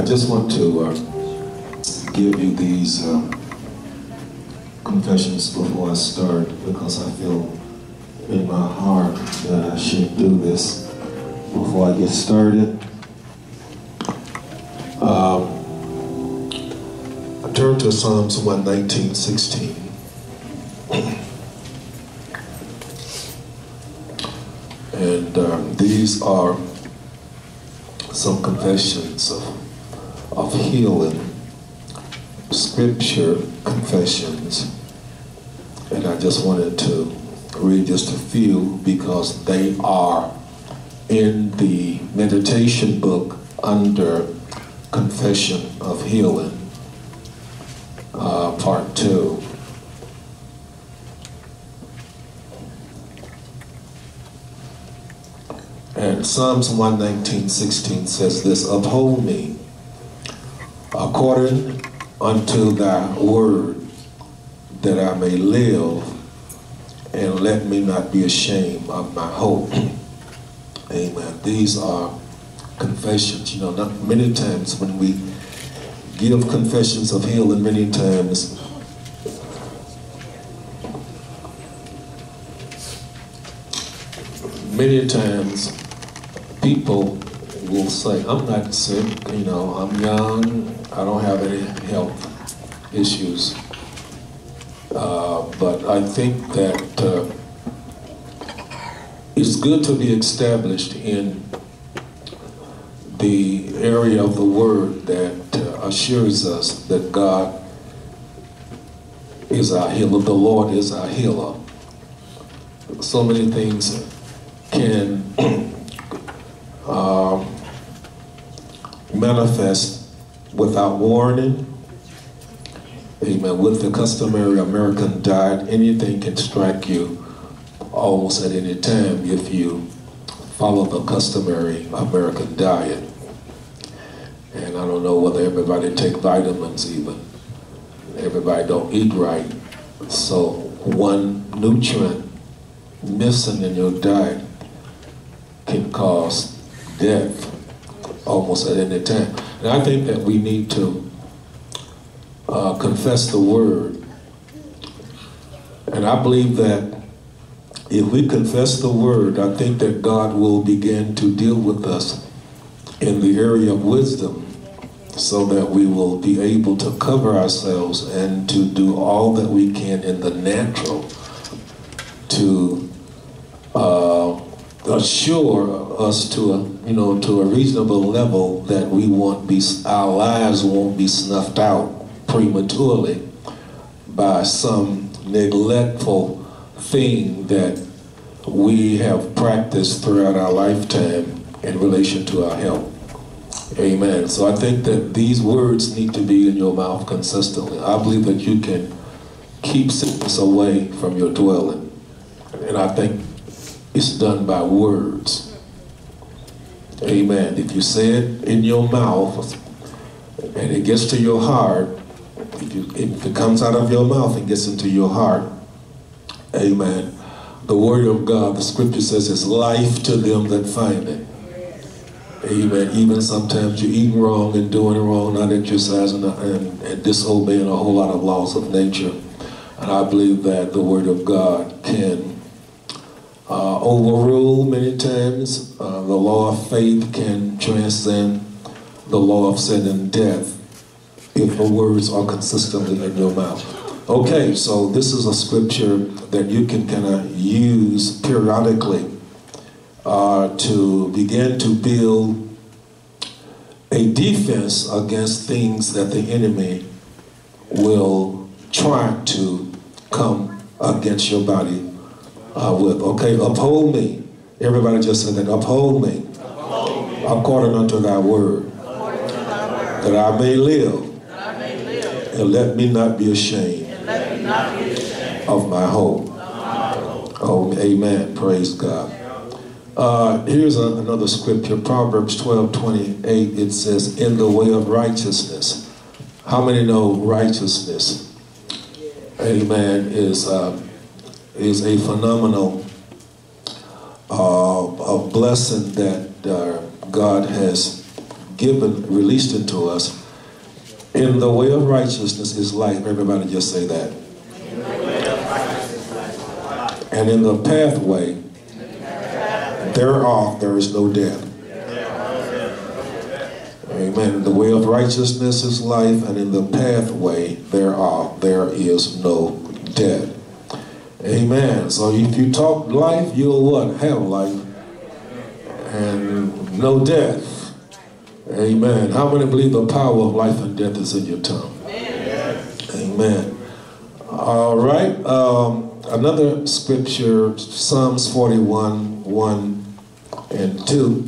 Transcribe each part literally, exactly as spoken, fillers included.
I just want to uh, give you these uh, confessions before I start, because I feel in my heart that I should do this before I get started. Um, I turn to Psalms one nineteen, sixteen. And um, these are some confessions of, of healing, scripture confessions. And I just wanted to read just a few because they are in the meditation book under Confession of Healing, uh, part two. And Psalms one nineteen, sixteen says this: uphold me according unto thy word, that I may live, and let me not be ashamed of my hope. Amen. These are confessions. You know, not many times when we give confessions of healing, many times many times people will say, I'm not sick, you know, I'm young, I don't have any health issues. Uh, but I think that uh, it's good to be established in the area of the word that uh, assures us that God is our healer, the Lord is our healer. So many things can uh, manifest without warning. Amen. With the customary American diet, anything can strike you almost at any time if you follow the customary American diet. And I don't know whether everybody take vitamins even. Everybody don't eat right. So one nutrient missing in your diet can cause death almost at any time. And I think that we need to uh, confess the word. And I believe that if we confess the word, I think that God will begin to deal with us in the area of wisdom, so that we will be able to cover ourselves and to do all that we can in the natural to uh, assure us to a, you know, to a reasonable level that we won't be, our lives won't be snuffed out prematurely by some neglectful thing that we have practiced throughout our lifetime in relation to our health. Amen. So I think that these words need to be in your mouth consistently. I believe that you can keep sickness away from your dwelling. And I think it's done by words. Amen. If you say it in your mouth and it gets to your heart, if, you, if it comes out of your mouth and gets into your heart, amen. The word of God, the scripture says, is life to them that find it. Amen. Even sometimes you're eating wrong and doing wrong, not exercising and, and disobeying a whole lot of laws of nature. And I believe that the word of God can uh, overrule many times. Uh, the law of faith can transcend the law of sin and death if the words are consistently in your mouth. Okay, so this is a scripture that you can kind of use periodically Uh, to begin to build a defense against things that the enemy will try to come against your body uh, with. Okay, uphold me. Everybody just said that. Uphold me, uphold me. According unto thy word, word, that I may live, I may live. And let me not be ashamed, let me not be ashamed of my hope. Of my hope. Oh, amen. Praise God. Uh, here's a, another scripture, Proverbs twelve twenty-eight. It says, in the way of righteousness. How many know righteousness, amen, is, uh, is a phenomenal uh, a blessing that uh, God has given, released into us. In the way of righteousness is life. Everybody just say that. And in the pathway thereof there is no death. Amen. In the way of righteousness is life, and in the pathway thereof there is no death. Amen. So if you talk life, you'll what? Have life. And no death. Amen. How many believe the power of life and death is in your tongue? Amen. Amen. All right. Um, another scripture, Psalms forty-one, one and two.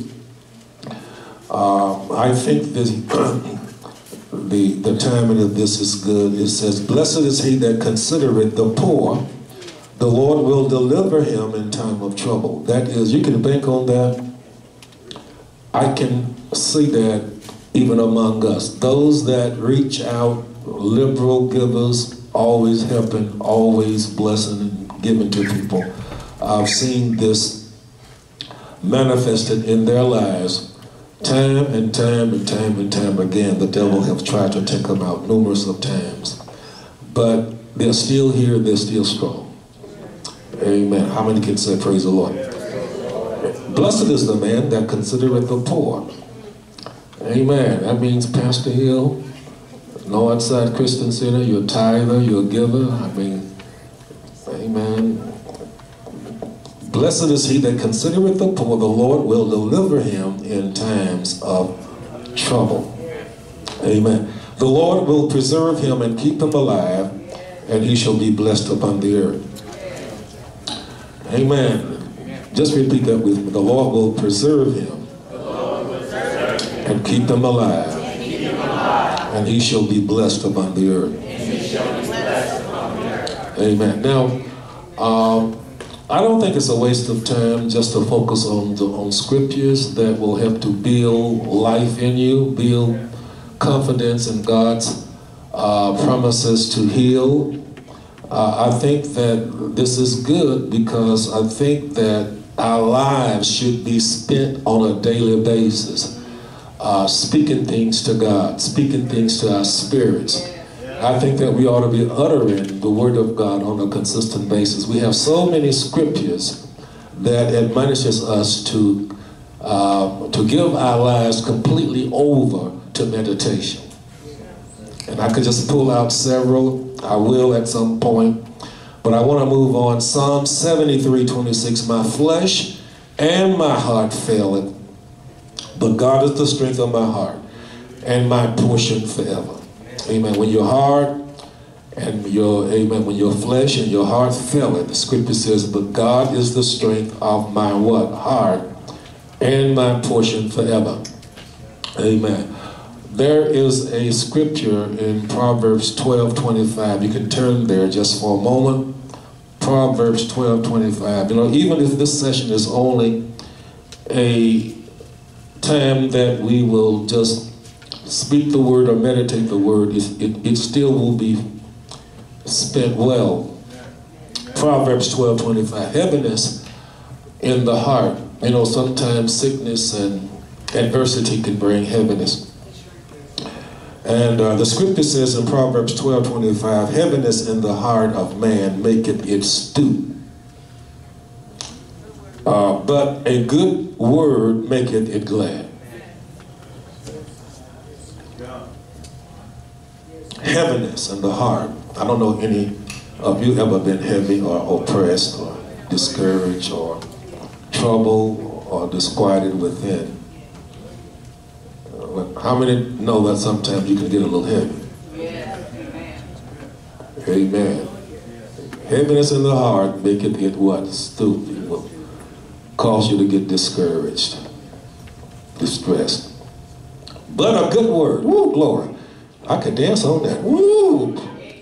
Um, I think this, the, the timing of this is good. It says, blessed is he that considereth the poor. The Lord will deliver him in time of trouble. That is, you can bank on that. I can see that even among us. Those that reach out, liberal givers, always helping, always blessing and giving to people. I've seen this manifested in their lives time and time and time and time again. The devil has tried to take them out numerous of times. But they're still here, they're still strong. Amen. How many can say praise the Lord? Blessed is the man that considereth the poor. Amen. That means Pastor Hill, Northside Christian Center, you're a tither, you're a giver. I mean, amen. Blessed is he that considereth the poor. The Lord will deliver him in times of trouble. Amen. The Lord will preserve him and keep him alive, and he shall be blessed upon the earth. Amen. Just repeat that with me. The Lord will preserve him and keep him alive, and he shall be blessed upon the earth. Amen. Now, um, I don't think it's a waste of time just to focus on the, on scriptures that will help to build life in you, build confidence in God's uh, promises to heal. Uh, I think that this is good because I think that our lives should be spent on a daily basis, uh, speaking things to God, speaking things to our spirits. I think that we ought to be uttering the word of God on a consistent basis. We have so many scriptures that admonishes us to, uh, to give our lives completely over to meditation. And I could just pull out several. I will at some point. But I want to move on. Psalm seventy-three, twenty-six. My flesh and my heart faileth, but God is the strength of my heart and my portion forever. Amen. When your heart and your, amen, when your flesh and your heart faileth, the scripture says, but God is the strength of my what? Heart and my portion forever. Amen. There is a scripture in Proverbs twelve, twenty-five. You can turn there just for a moment. Proverbs twelve, twenty-five. You know, even if this session is only a time that we will just speak the word or meditate the word, it, it, it still will be spent well. Proverbs twelve, twenty-five. Heaviness in the heart. You know, sometimes sickness and adversity can bring heaviness. And uh, the scripture says in Proverbs twelve, twenty-five, heaviness in the heart of man maketh it stoop. Uh, but a good word maketh it glad. Heaviness in the heart. I don't know any of you ever been heavy or oppressed or discouraged or troubled or disquieted within. How many know that sometimes you can get a little heavy? Yes. Amen. Heaviness in the heart maketh it what? Stoop. It will cause you to get discouraged, distressed. But a good word. Woo, glory. I could dance on that. Woo.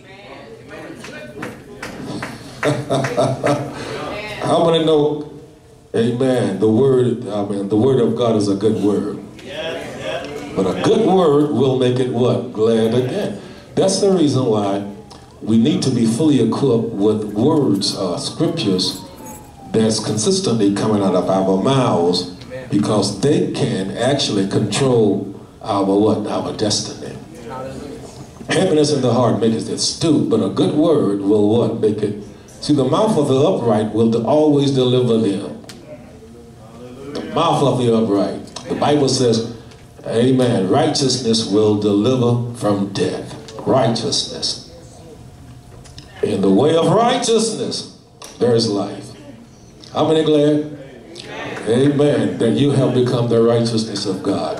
How many know, amen, the word, I mean, the word of God is a good word. But a good word will make it what? Glad again. That's the reason why we need to be fully equipped with words, uh, scriptures that's consistently coming out of our mouths, because they can actually control our what? Our destiny. Heaviness in the heart maketh it stoop, but a good word will what? Make it. See, the mouth of the upright will always deliver them. The mouth of the upright. The Bible says, amen, righteousness will deliver from death. Righteousness. In the way of righteousness, there is life. How many glad? Amen. That you have become the righteousness of God.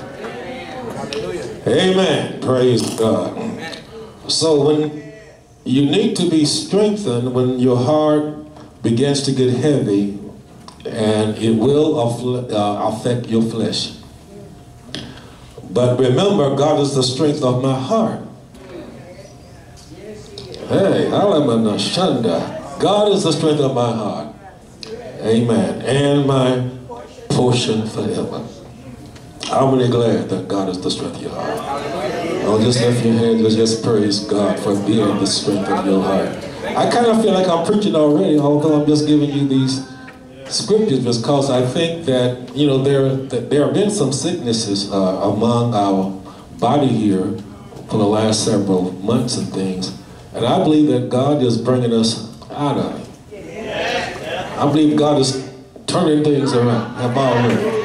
Amen. Praise God. So when you need to be strengthened when your heart begins to get heavy, and it will uh, affect your flesh. But remember, God is the strength of my heart. Hey, Alamanashanda. God is the strength of my heart. Amen. And my portion forever. How many glad that God is the strength of your heart? Oh, just lift your hands and just praise God for being the strength of your heart. I kind of feel like I'm preaching already, although I'm just giving you these scriptures because I think that, you know, there, that there have been some sicknesses uh, among our body here for the last several months and things. And I believe that God is bringing us out of it. I believe God is turning things around. Have already.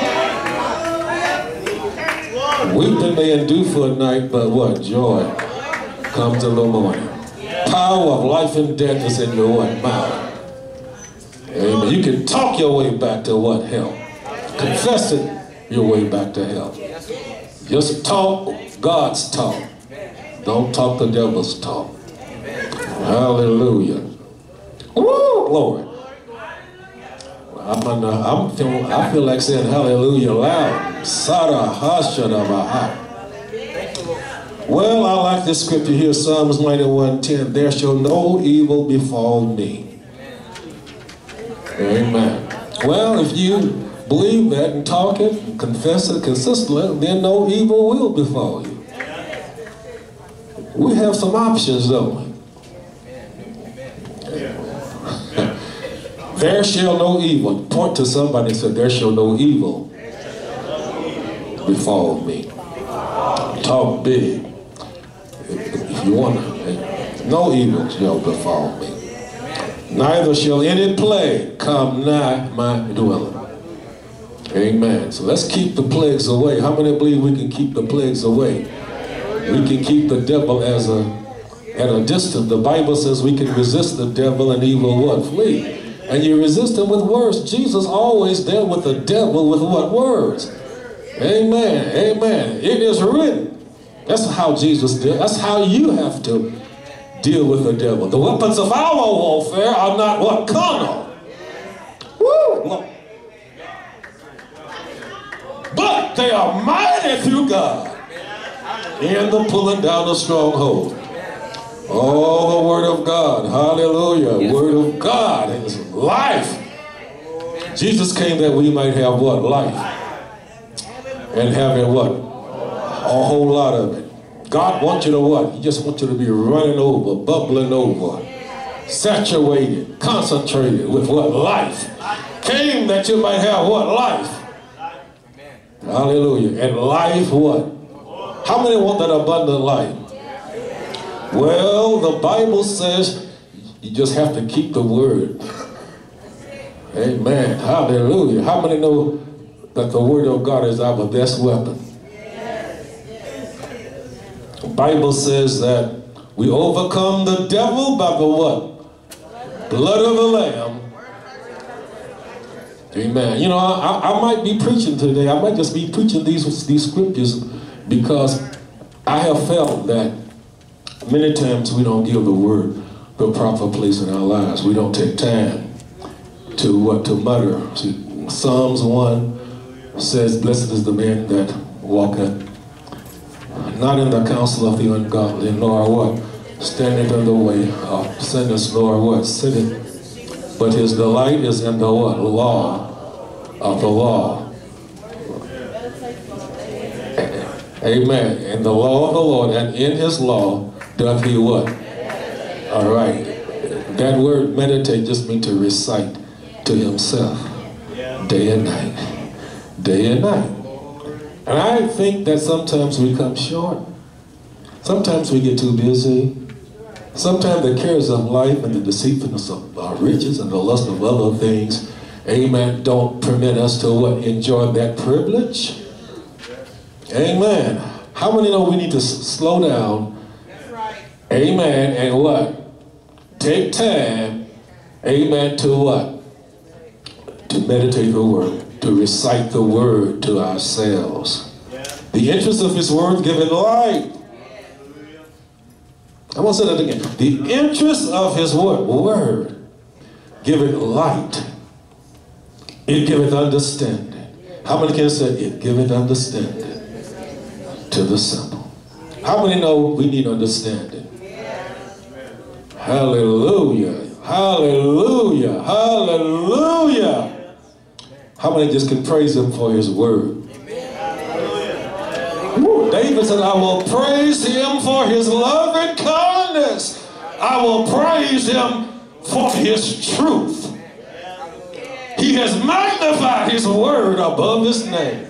Weeping may endure for a night, but what? Joy comes in the morning. Power of life and death is in your what? Mouth. Amen. You can talk your way back to what? Hell. Confess it your way back to hell. Just talk God's talk. Don't talk the devil's talk. Hallelujah. Woo, Lord. I'm under, I'm feel, I feel like saying hallelujah loud. Sada hashada baha. Well, I like this scripture here, Psalms ninety-one ten. There shall no evil befall me. Amen. Well, if you believe that and talk it and confess it consistently, then no evil will befall you. We have some options, don't we? There shall no evil. Point to somebody and say, there shall no evil befall me. Talk big. If you want to. No evil shall befall me. Neither shall any plague come nigh my dwelling. Amen. So let's keep the plagues away. How many believe we can keep the plagues away? We can keep the devil as a at a distance. The Bible says we can resist the devil and he will what? Flee. And you resist him with words. Jesus always dealt with the devil with what? Words. Amen. Amen. It is written. That's how Jesus did. That's how you have to deal with the devil. The weapons of our warfare are not what? Carnal. Woo! But they are mighty through God in the pulling down of strongholds. Oh, the word of God. Hallelujah. Yes. Word of God is life. Jesus came that we might have what? Life. And having what? A whole lot of it. God wants you to what? He just wants you to be running over, bubbling over, saturated, concentrated with what? Life. Came that you might have what? Life. Hallelujah. And life what? How many want that abundant life? Well, the Bible says you just have to keep the word. Amen. Hallelujah. How many know that the word of God is our best weapon? The Bible says that we overcome the devil by the what? Blood of the Lamb. Amen. You know, I, I might be preaching today. I might just be preaching these, these scriptures because I have felt that many times we don't give the word the proper place in our lives. We don't take time to what? To mutter. See, Psalms one says, blessed is the man that walketh not in the counsel of the ungodly, nor what? Standing in the way of sinners, nor what? Sitting. But his delight is in the what? Law of the law. Amen. In the law of the Lord, and in his law doth he what? All right. That word meditate just means to recite to himself day and night. Day and night. And I think that sometimes we come short. Sometimes we get too busy. Sometimes the cares of life and the deceitfulness of our riches and the lust of other things, amen, don't permit us to what? Enjoy that privilege. Amen. How many know we need to slow down? That's right. Amen. And what? Take time, amen, to what? To meditate the word, to recite the word to ourselves. The interest of his word giveth light. I'm going to say that again. The interest of his word, word giveth light. It giveth understanding. How many can say it giveth understanding to the simple? How many know we need understanding? Hallelujah. Hallelujah. Hallelujah. How many just can praise him for his word? Ooh, David said, I will praise him for his love and kindness. I will praise him for his truth. He has magnified his word above his name.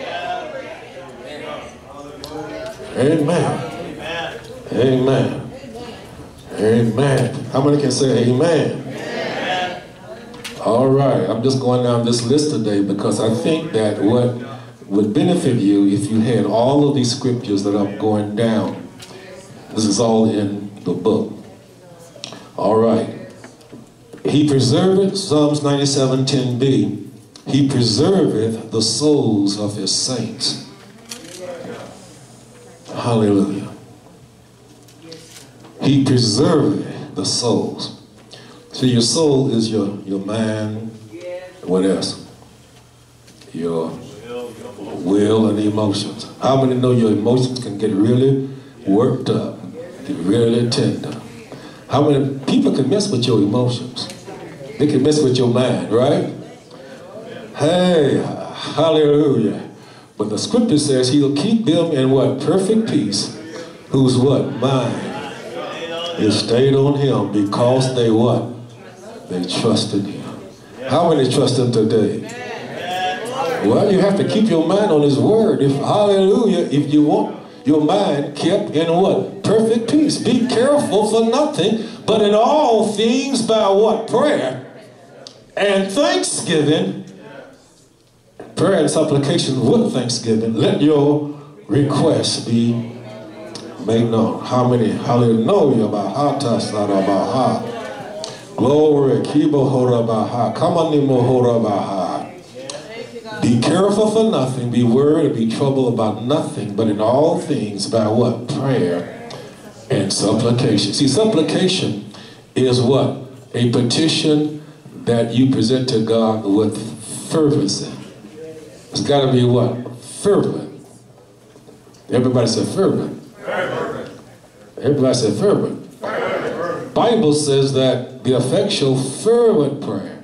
Amen. Amen. Amen. How many can say amen? Amen? All right. I'm just going down this list today because I think that what would benefit you if you had all of these scriptures that I'm going down. This is all in the book. All right. He preserveth, Psalms ninety-seven ten b, he preserveth the souls of his saints. Hallelujah. He preserveth the souls. So your soul is your, your mind, what else? Your will and emotions. How many know your emotions can get really worked up, get really tender? How many people can mess with your emotions? They can mess with your mind, right? Hey, hallelujah. But the scripture says he'll keep them in what? Perfect peace. Whose what? Mind is stayed on him because they what? They trusted him. How many trust him today? Well, you have to keep your mind on his word. If hallelujah, if you want your mind kept in what? Perfect peace. Be careful for nothing, but in all things by what? Prayer and thanksgiving. Prayer and supplication with thanksgiving. Let your requests be made known. How many? Hallelujah. Glory. Come on, be careful for nothing, be worried, be troubled about nothing, but in all things by what? Prayer and supplication. See, supplication is what? A petition that you present to God with fervency. It's got to be what? Fervent. Everybody said fervent. Fervent. Everybody said fervent. Fervent. Bible says that the effectual fervent prayer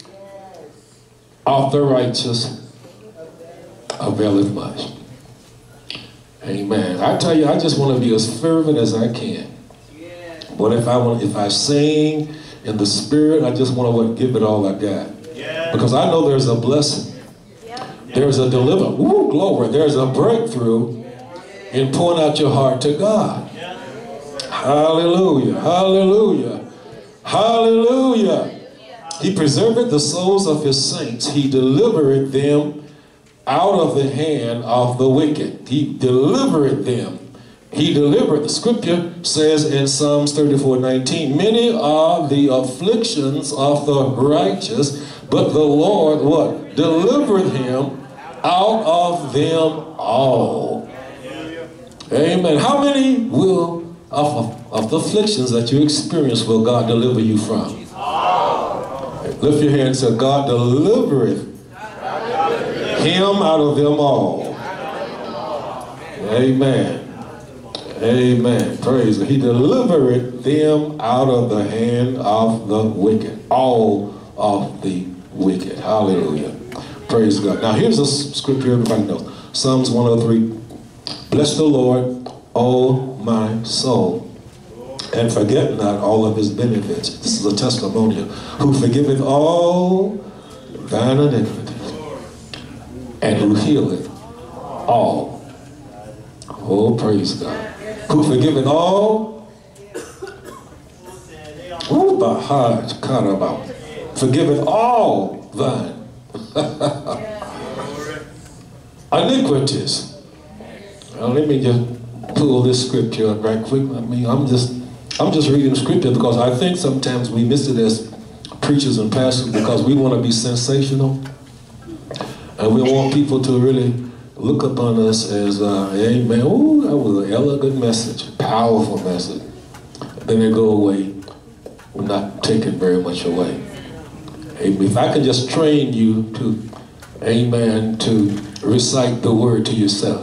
of the righteous availeth much. Amen. I tell you, I just want to be as fervent as I can. But if I want, if I sing in the spirit, I just want to give it all I got. Because I know there's a blessing. There's a deliverance. Woo, glory. There's a breakthrough in pouring out your heart to God. Hallelujah. Hallelujah. Hallelujah. He preserved the souls of his saints. He delivered them out of the hand of the wicked. He delivered them. He delivered. The scripture says in Psalms thirty-four nineteen, many are the afflictions of the righteous, but the Lord what? Delivered him out of them all. Amen. How many will of, of the afflictions that you experience will God deliver you from? Lift your hand and say, God delivereth him out of them all. Amen. Amen. Praise God. He delivered them out of the hand of the wicked. All of the wicked. Hallelujah. Praise God. Now here's a scripture everybody knows. Psalms one oh three. Bless the Lord, O my soul, and forget not all of his benefits. This is a testimonial. Who forgiveth all thine iniquities, and who healeth all. Oh, praise God. Who forgiveth all? Oh, the heart cut about. Forgiveth all thine iniquities. Now, let me just pull this scripture up right quick. I mean, I'm just, I'm just reading scripture because I think sometimes we miss it as preachers and pastors because we want to be sensational, and we want people to really look upon us as, uh, amen. Oh, that was an elegant message, powerful message. Then they go away, not taking very much away. Amen. If I could just train you to, amen, to recite the word to yourself.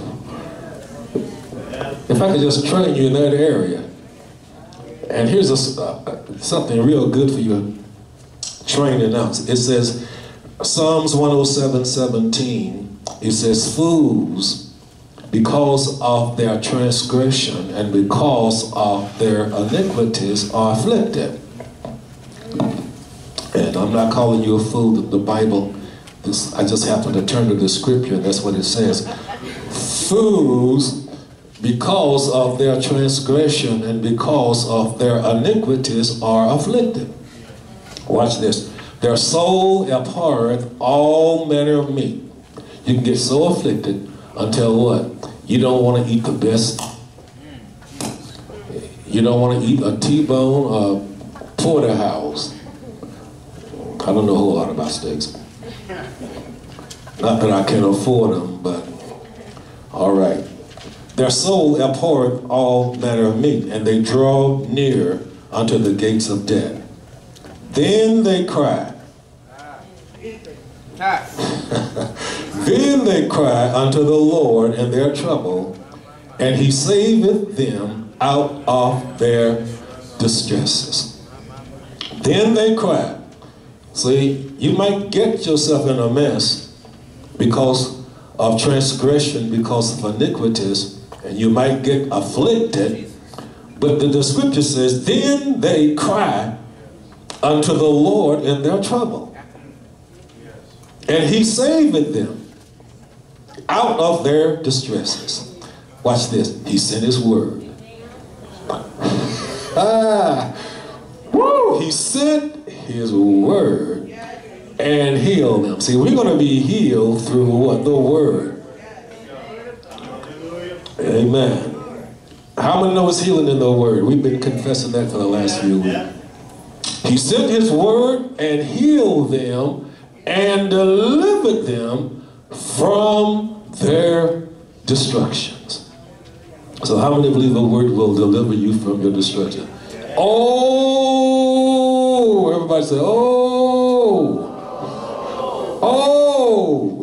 If I could just train you in that area. And here's a, uh, something real good for your training now. It says, Psalms one oh seven, seventeen, it says, fools, because of their transgression and because of their iniquities are afflicted. And I'm not calling you a fool. The Bible, this, I just happen to turn to the scripture, and that's what it says. Fools, because of their transgression and because of their iniquities are afflicted. Watch this. Their soul abhorreth all manner of meat. You can get so afflicted until what? You don't want to eat the best. You don't want to eat a T-bone or porterhouse. I don't know a whole lot about steaks. Not that I can afford them, but all right. Their soul abhorreth all manner of meat, and they draw near unto the gates of death. Then they cry. Then they cry unto the Lord in their trouble, and he saveth them out of their distresses. Then they cry. See, you might get yourself in a mess because of transgression, because of iniquities, and you might get afflicted, but the, the scripture says, then they cry unto the Lord in their trouble, and he saveth them out of their distresses. Watch this. He sent his word. ah, woo, he sent his word and healed them. See, we're going to be healed through what? The word. Amen. How many know it's healing in the word? We've been confessing that for the last few weeks. He sent his word and healed them and delivered them from their destructions. So how many believe the word will deliver you from your destruction? Oh, everybody say, oh, oh,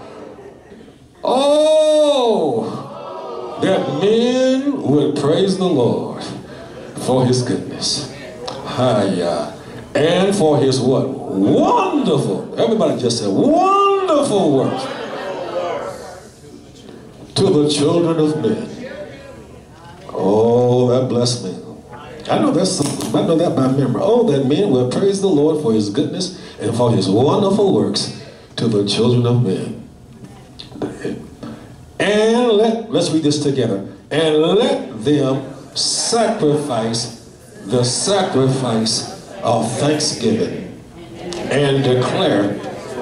oh, that men would praise the Lord for his goodness. Hiya. And for his what? Wonderful. Everybody just said wonderful works to the children of men. Oh, that blessed me. I know that's I know that by memory. Oh, that men will praise the Lord for his goodness and for his wonderful works to the children of men. And let, let's read this together. And let them sacrifice the sacrifice of thanksgiving and declare.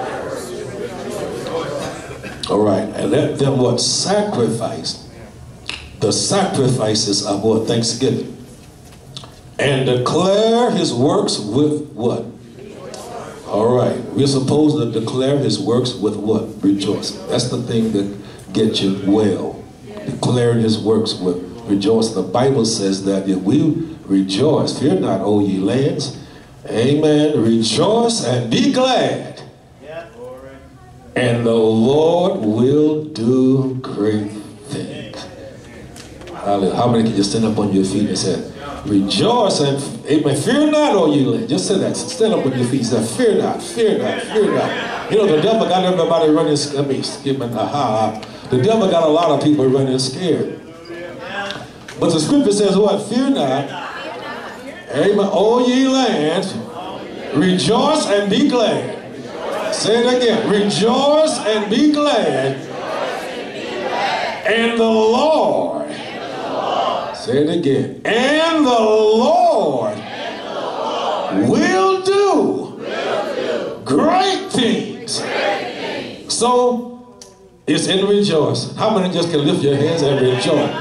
All right, and let them what? Sacrifice the sacrifices of what? Thanksgiving. And declare his works with what? All right, we're supposed to declare his works with what? Rejoice. That's the thing that gets you well. Declaring his works with rejoice. The Bible says that if we rejoice, fear not, O ye lands. Amen. Rejoice and be glad. And the Lord will do great things. Hallelujah. How many can just stand up on your feet and say, rejoice and, amen, fear not, O ye land. Just say that. Stand up on your feet and say, fear not, fear not, fear not. You know, the devil got everybody running, I mean, skipping, aha. The devil got a lot of people running scared. But the scripture says what? Fear not. Amen. O ye lands, rejoice and be glad. Say it again. Rejoice and be glad. And the Lord. Say it again. And the Lord, and the Lord will, do will do great things. Great things. So it's in rejoicing. How many just can lift your hands and rejoice?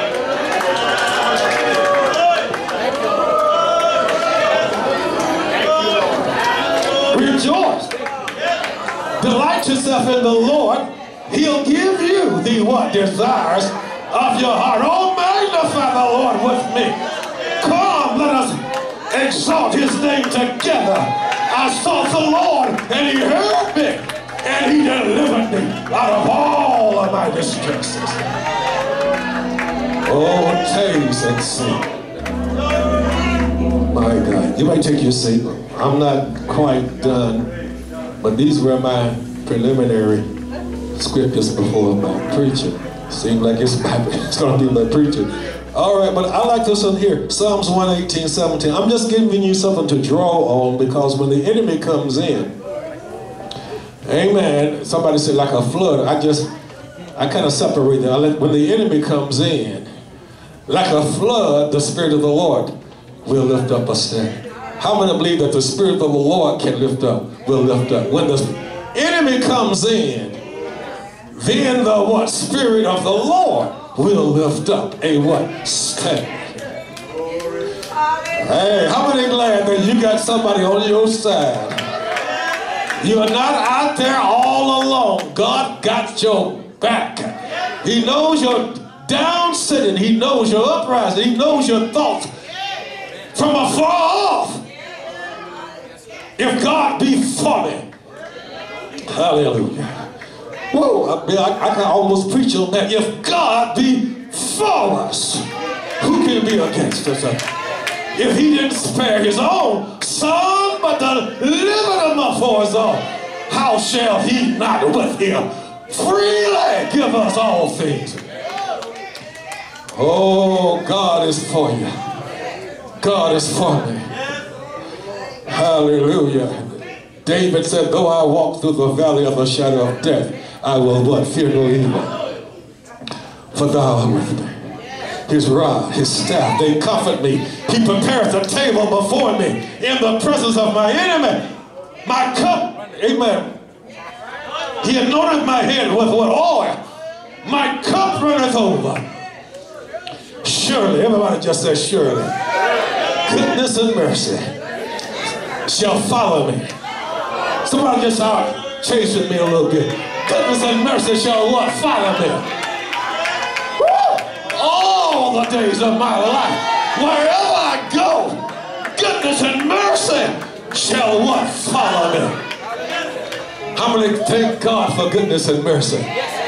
Rejoice. Delight yourself in the Lord. He'll give you the what? Desires of your heart. Oh, magnify the Lord with me. Come, let us exalt his name together. I sought the Lord, and he heard me, and he delivered me out of all of my distresses. Oh, taste and see. My God. You might take your seat. I'm not quite done, but these were my preliminary scriptures before my preaching. Seems like it's, it's going to be my preaching. All right, but I like this one here. Psalms one eighteen, seventeen. I'm just giving you something to draw on, because when the enemy comes in, amen, somebody said like a flood. I just, I kind of separate that. I let, when the enemy comes in, like a flood, the Spirit of the Lord will lift up a stand. How many believe that the Spirit of the Lord can lift up, will lift up? When the enemy comes in, then the what? Spirit of the Lord will lift up a what? Stand. Hey, how many glad that you got somebody on your side? You are not out there all alone. God got your back. He knows your down sitting. He knows your uprising. He knows your thoughts from afar off. If God be for me. Hallelujah. Whoa, I, I, I can almost preach on that. If God be for us, who can be against us? If he didn't spare his own son, but delivered him up for us all, how shall he not with him freely give us all things? Oh, God is for you. God is for me. Hallelujah. David said, though I walk through the valley of the shadow of death, I will what? Fear no evil. For thou art with me. His rod, his staff, they comfort me. He prepares a table before me in the presence of my enemy. My cup, amen. He anointed my head with what? Oil. My cup runneth over. Surely, everybody just says surely. Goodness and mercy shall follow me. Somebody just out chasing me a little bit. Goodness and mercy shall what? Follow me. Woo! All the days of my life. Wherever I go, goodness and mercy shall what? Follow me. How many thank God for goodness and mercy?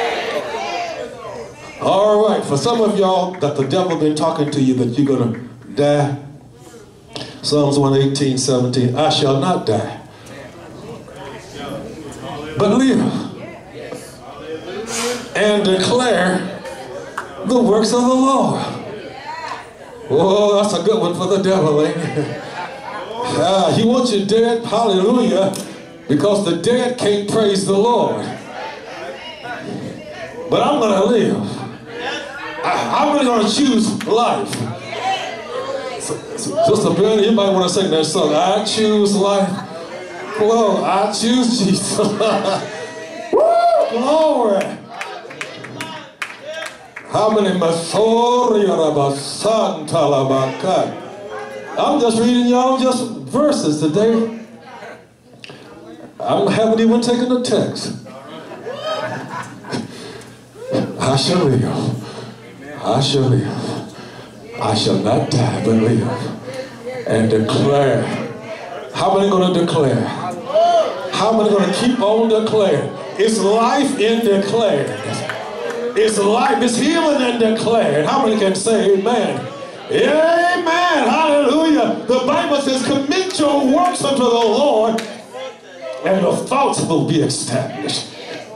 All right, for some of y'all that the devil been talking to you that you're going to die. Psalms one eighteen, seventeen. I shall not die, but live and declare the works of the Lord. Oh, that's a good one for the devil, ain't it? Ah, he wants you dead, hallelujah, because the dead can't praise the Lord. But I'm going to live. I, I'm going to choose life. Sister Brenda, you might want to sing that song. I choose life. Well, I choose Jesus. Woo! Glory. How many I'm just reading y'all just verses today. I haven't even taken the text. I shall live. I shall live. I shall not die, but live and declare. How many going to declare? How many going to keep on declaring? It's life in declared. It's life, it's healing in declared. How many can say amen? Amen. Hallelujah. The Bible says, commit your works unto the Lord, and your thoughts will be established.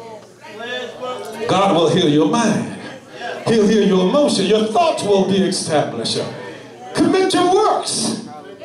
God will heal your mind. He'll heal your emotion. Your thoughts will be established. Commit your works.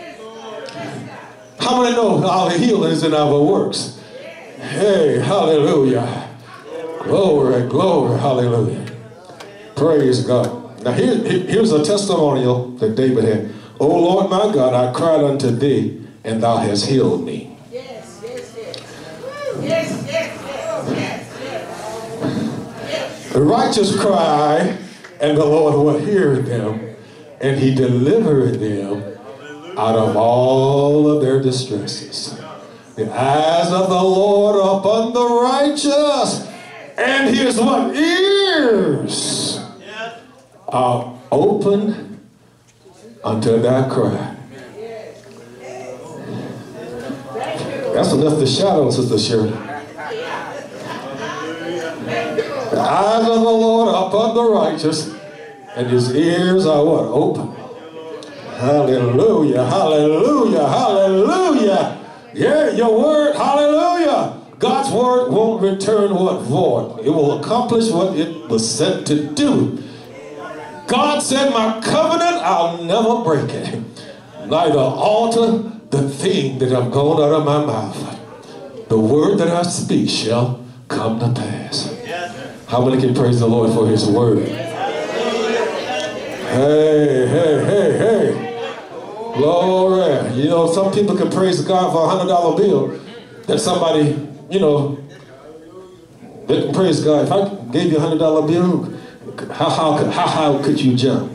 How many know our healing is in our works? Hey, hallelujah. Glory, glory, hallelujah. Praise God. Now here, here's a testimonial that David had. O Lord my God, I cried unto thee, and thou hast healed me. Yes, yes, yes. Yes, yes, yes, yes. The righteous cry, and the Lord will hear them, and he delivered them out of all of their distresses. The eyes of the Lord upon the righteous, and his what? Ears are open unto thy cry. That's enough to shout on, Sister Shirley. The eyes of the Lord are upon the righteous, and his ears are what? Open. Hallelujah, hallelujah, hallelujah. Yeah, your word, hallelujah. God's word won't return what? Void. It will accomplish what it was sent to do. God said, my covenant, I'll never break it. Neither alter the thing that have gone out of my mouth. The word that I speak shall come to pass. How many can praise the Lord for his word? Hey, hey, hey, hey. Glory. You know, some people can praise God for a hundred dollar bill that somebody, you know, they can praise God. If I gave you a hundred dollar bill, how, how, could, how high could you jump?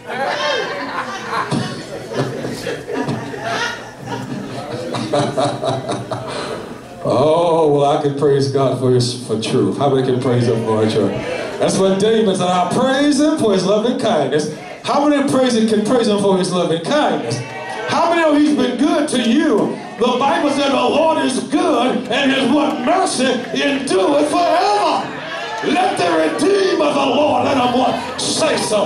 Oh, well, I can praise God for his for truth. How many can praise him for his truth? That's what David said. I praise him for his loving kindness. How many praise him, can praise him for his loving kindness? How many know he's been good to you? The Bible said the Lord is good, and his what? Mercy endureth forever. Let the redeemed of the Lord, let him what? Say so.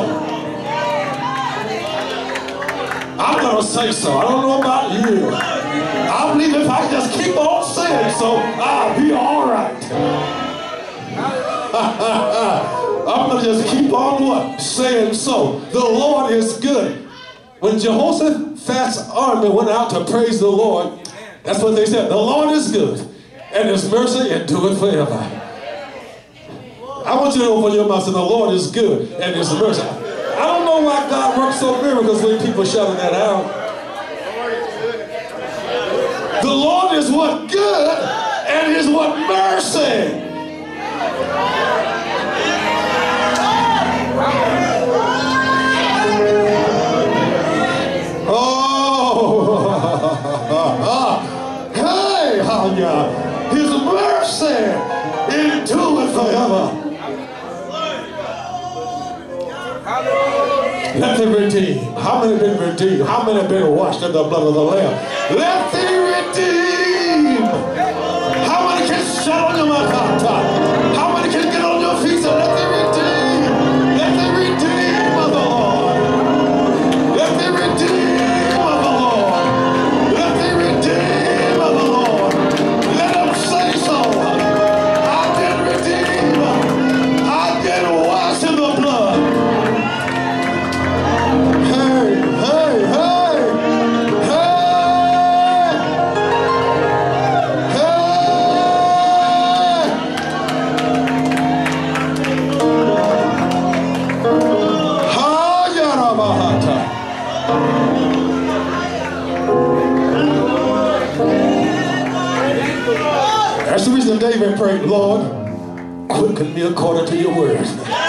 I'm going to say so. I don't know about you. I believe if I just keep on saying so, I'll be all right. I'm going to just keep on what? Saying so. The Lord is good. When Jehoshaphat's army went out to praise the Lord, that's what they said. The Lord is good, and his mercy endureth forever. I want you to open your mouth and say, the Lord is good, and his mercy. I don't know why God works so miracles when people shouting that out. The Lord is what? Good, and his what? Mercy. Oh, hey, hallelujah. His mercy endureth forever. Let the redeemed. How many have been redeemed? How many have been washed in the blood of the Lamb? Let the redeemed. How many can shout on your mouth? How many can get on your feet and let the redeemed? Let the redeemed of the Lord. Let the redeemed of the Lord. Let the redeemed of the Lord. Let them say so. I've been redeemed. I've been washed in the blood. Hey, hey, hey, hey, hey. Hayarabahata. That's the reason David prayed, Lord, quicken me according to your word.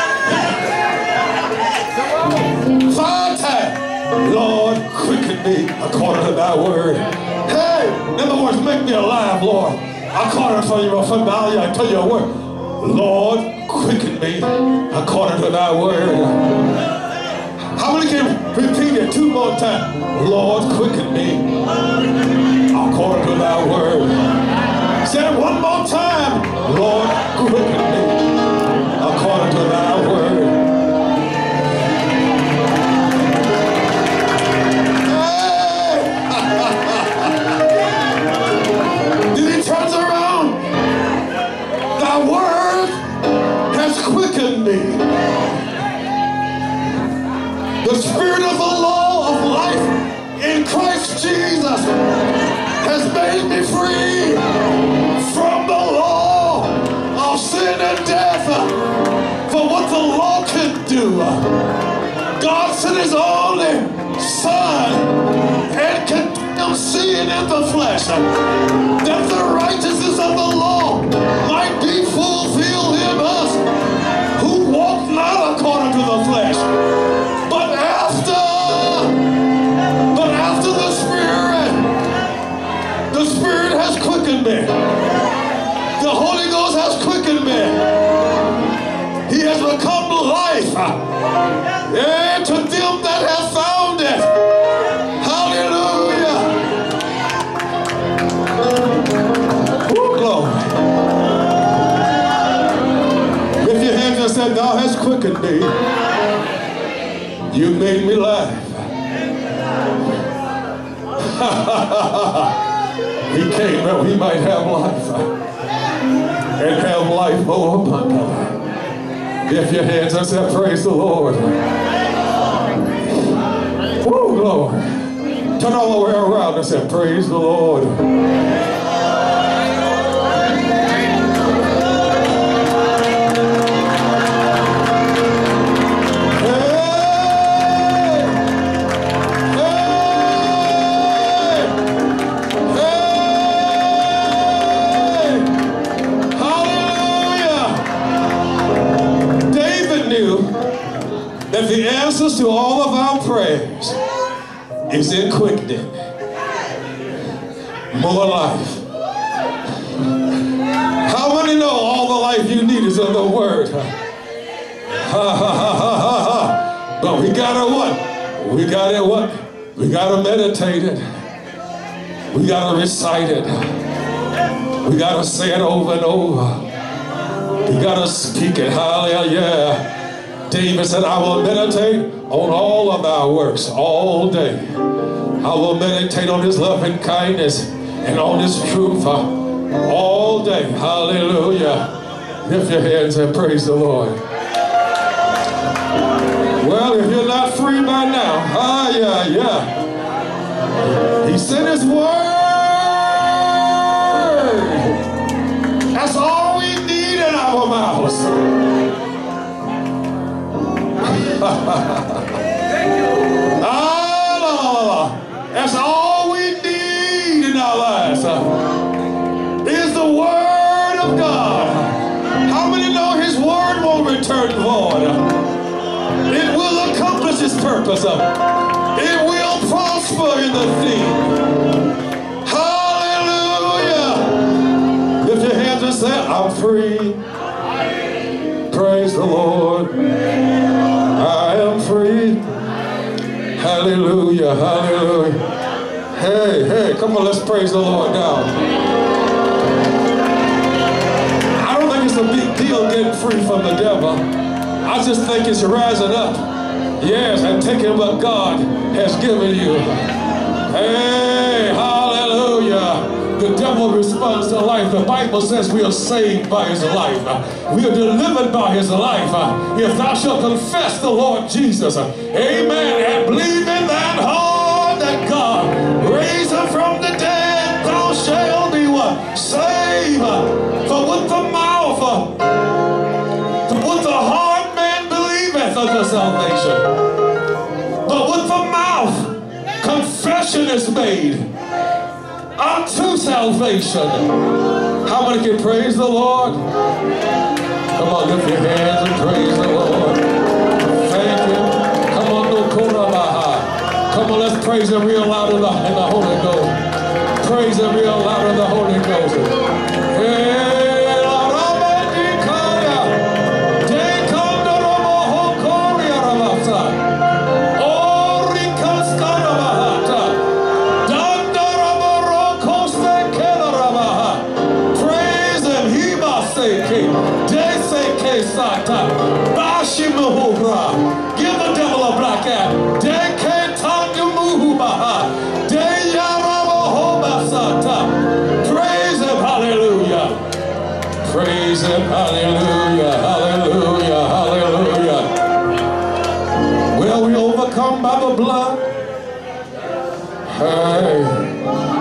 Five times, Lord, quicken me according to thy word. Hey, in other words, make me alive, Lord, according to your, to your word. Lord, quicken me according to thy word. How many can repeat it two more times? Lord, quicken me according to thy word. Say it one more time. Lord, quicken me according to thy word. Then he turns around. Thy word has quickened me. The spirit of the law of life in Christ Jesus has made me free from the law of sin and death. For what the law can do, do. God sent his only Son and condemned sin in the flesh, that the righteousness of the law might be fulfilled in us, who walk not according to the flesh, but after, but after the Spirit. The Spirit has quickened me. The Holy Ghost has quickened me. He has become life. And to them that have found it. Hallelujah. Oh, glory. If your hands and said, thou hast quickened me. You made me laugh. He came that we might have life and have life more abundantly. Lift your hands and say, praise the Lord. Woo, Lord. Turn all the way around and say, praise the Lord. That the answers to all of our prayers is in quickening. More life. How many know all the life you need is in the Word? Ha ha ha ha ha ha. But we gotta what? We gotta what? We gotta meditate it. We gotta recite it. We gotta say it over and over. We gotta speak it. Hallelujah. David said, I will meditate on all of thy works all day. I will meditate on his love and kindness and on his truth uh, all day. Hallelujah. Lift your hands and praise the Lord. Well, if you're not free by now, ah, yeah, yeah. He sent his word. That's all we need in our mouths. ah, that's all we need in our lives uh, is the Word of God. How many know his word won't return void? It will accomplish its purpose. It will prosper in the thing. Hallelujah. Lift your hands and say, I'm free. Praise the Lord. I am free. Hallelujah, hallelujah. Hey, hey, come on, let's praise the Lord now. I don't think it's a big deal getting free from the devil. I just think it's rising up. Yes, and taking what God has given you. Hey, hallelujah. The devil responds to life. The Bible says we are saved by his life. We are delivered by his life. If thou shalt confess the Lord Jesus, amen, and believe in thine heart that God raised him from the dead, thou shalt be what? Saved. For with the mouth, with the heart man believeth unto salvation. But with the mouth, confession is made unto salvation. How many can praise the Lord? Come on, lift your hands and praise the Lord. Thank him. Come on, no korabaha. Come on, let's praise him real loud in the, in the Holy Ghost. Praise him real loud in the Holy Ghost. Hey. Give the devil a black eye. Praise him, hallelujah. Praise him, hallelujah, hallelujah, hallelujah. Well, we overcome by the blood. Hey,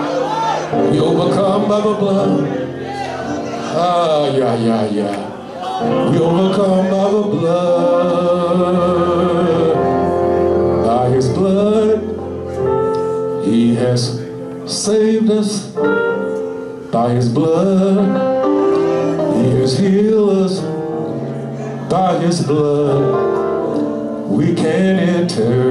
we overcome by the blood. Ah, yeah, yeah, yeah. We overcome by the blood. By his blood, he has saved us. By his blood, he has healed us. By his blood, we can enter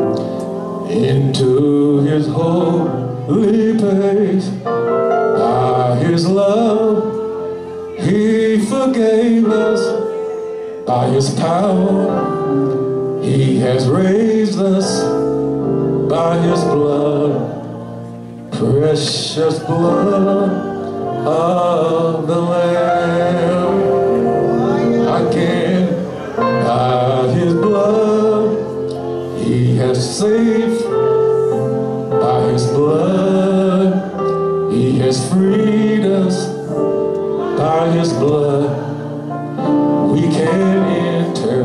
into his holy place. By his love, he forgave us. By his power, he has raised us. By his blood, precious blood of the Lamb. I can, by his blood, he has saved. By his blood, he has freed us. By his blood, we can enter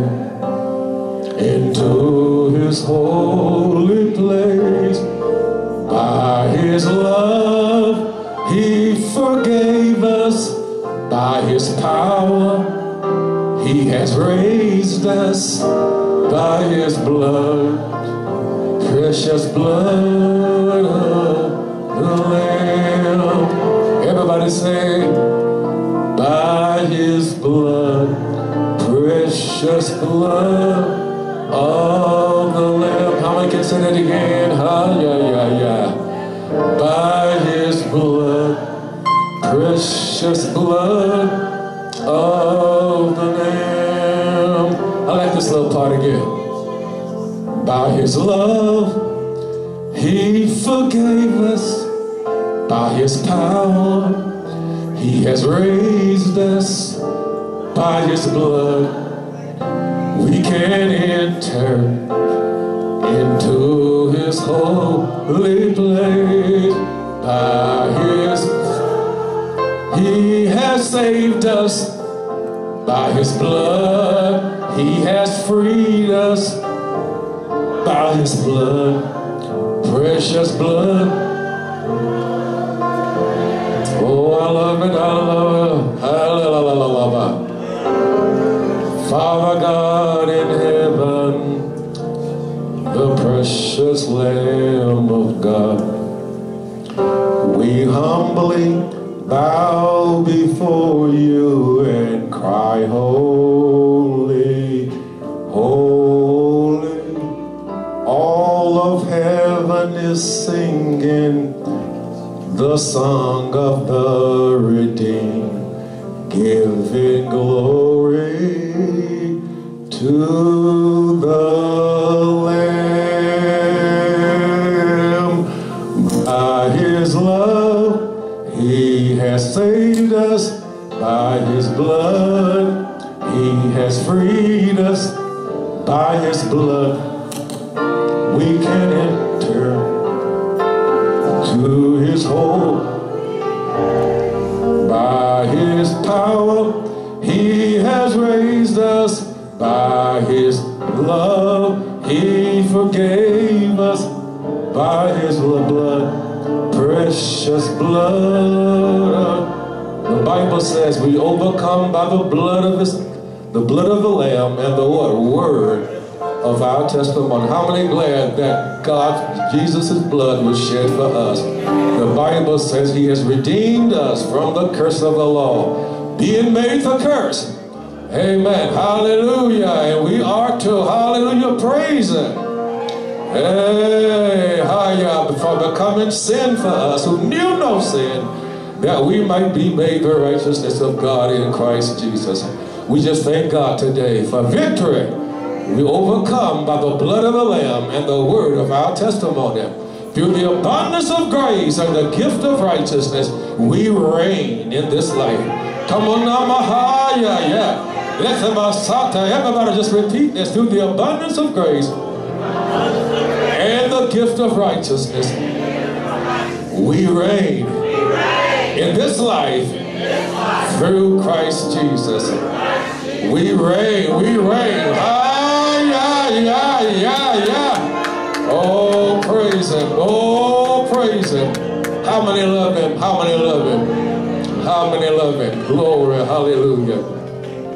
into his holy place. By his love, he forgave us. By his power, he has raised us. By his blood, precious blood of the Lamb. Everybody say, by his blood, precious blood of the Lamb. How many can say that again? Ah, yeah, yeah, yeah. By his blood, precious blood of the Lamb. I like this little part again. By his love, he forgave us. By his power, he has raised us. By his blood, we can enter into his holy place. By his, he has saved us. By his blood, he has freed us. By his blood, precious blood. Oh, I love it, I love it, I love it, I love it. Father God in heaven, the precious Lamb of God, we humbly bow before you and cry, holy, holy. All of heaven is singing the song of the redeemed, giving glory to the Lamb. By his love, he has saved us. By his blood, he has freed us. By his blood, we can enter to his home. By his power, he has raised us. By his love, he forgave us. By his blood, precious blood. The Bible says we overcome by the blood of his, the blood of the Lamb and the what? Word of our testimony. How many glad that God, Jesus' blood was shed for us? The Bible says he has redeemed us from the curse of the law, being made the curse. Amen. Hallelujah. And we are to, hallelujah, praise him. Hey, hallelujah, for becoming sin for us who knew no sin, that we might be made the righteousness of God in Christ Jesus. We just thank God today for victory. We overcome by the blood of the Lamb and the word of our testimony. Through the abundance of grace and the gift of righteousness, we reign in this life. Come on now, Mahaya, yeah. Everybody just repeat this. Through the abundance of grace and the gift of righteousness, we reign in this life through Christ Jesus. We reign, we reign. Ah, yeah, yeah, yeah, yeah. Oh, praise him. Oh, praise him. How many love him? How many love him? How many love him? Glory, hallelujah.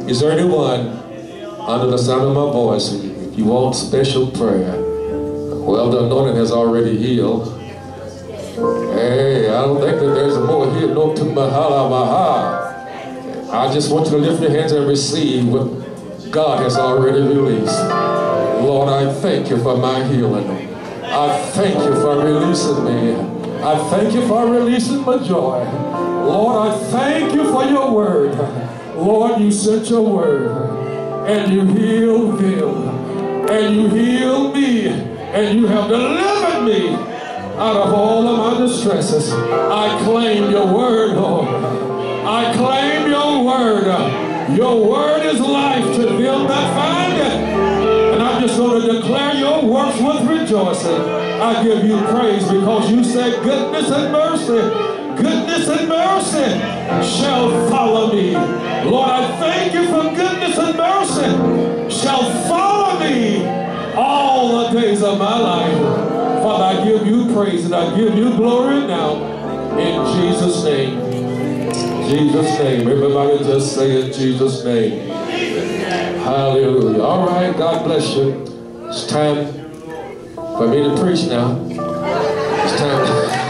Is there anyone under the sound of my voice, if you want special prayer? Well, the anointing has already healed. Hey, I don't think that there's more here. No to mahala maha. I just want you to lift your hands and receive what God has already released. Lord, I thank you for my healing. I thank you for releasing me. I thank you for releasing my joy. Lord, I thank you for your word. Lord, you sent your word and you healed them and you healed me and you have delivered me out of all of my distresses. I claim your word, Lord. I claim your word. Your word is life to them that find it. And I'm just going to declare your works with rejoicing. I give you praise because you said goodness and mercy, goodness and mercy shall follow me. Lord, I thank you for goodness and mercy shall follow me all the days of my life. Father, I give you praise and I give you glory now in Jesus' name. Jesus' name. Everybody just say in Jesus' name. Hallelujah. All right, God bless you. It's time for me to preach now. It's time.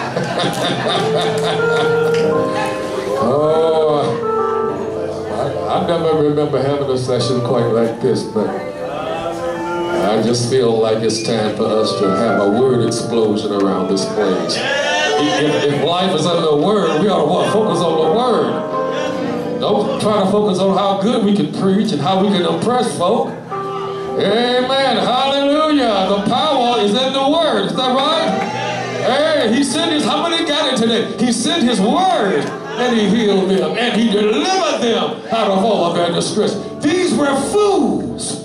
Oh, I, I never remember having a session quite like this, but I just feel like it's time for us to have a word explosion around this place. If, if life is under the word, we ought to want to focus on the word. Don't try to focus on how good we can preach and how we can impress folk. Amen. Hallelujah. The power is in the word. Is that right? Hey, he sent his, how many got it today? He sent his word and he healed them and he delivered them out of all of their distress. These were fools.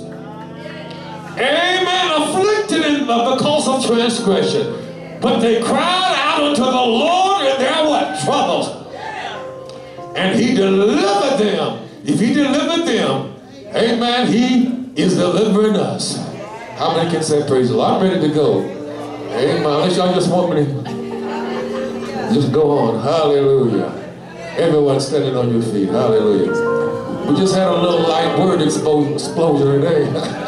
Amen. Afflicted in, because of transgression. But they cried out unto the Lord in their what? Troubles. And he delivered them. If he delivered them, amen, he is delivering us. How many can say praise the Lord? I'm ready to go. Amen. Unless y'all just want me to just go on. Hallelujah. Everyone standing on your feet. Hallelujah. We just had a little light word explosion today.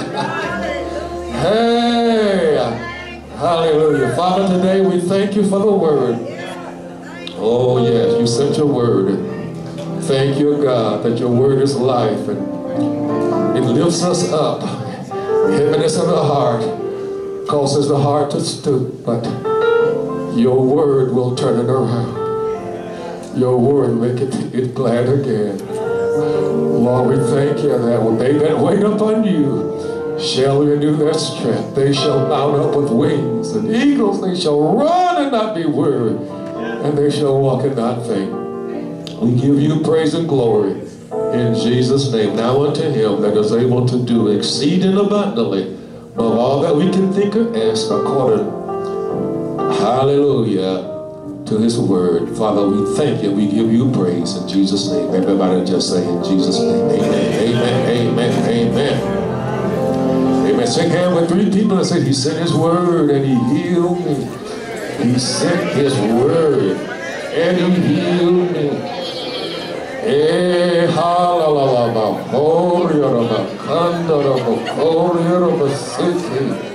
Hey. Hallelujah. Father, today we thank you for the word. Oh, yes, you sent your word. Thank you, God, that your word is life and it lifts us up. Heaviness of the heart causes the heart to stoop, but your word will turn it around. Your word make it, it glad again. Lord, we thank you that when they that wait upon you shall renew their strength. They shall mount up with wings and eagles. They shall run and not be weary, and they shall walk and not faint. We give you praise and glory in Jesus' name. Now unto him that is able to do exceeding abundantly above all that we can think or ask according, hallelujah, to his word. Father, we thank you. We give you praise in Jesus' name. Everybody just say in Jesus' name, amen, amen, amen, amen. Amen. Shake hands with three people and say, he sent his word and he healed me. He sent his word and he healed me. Eh, hallelujah.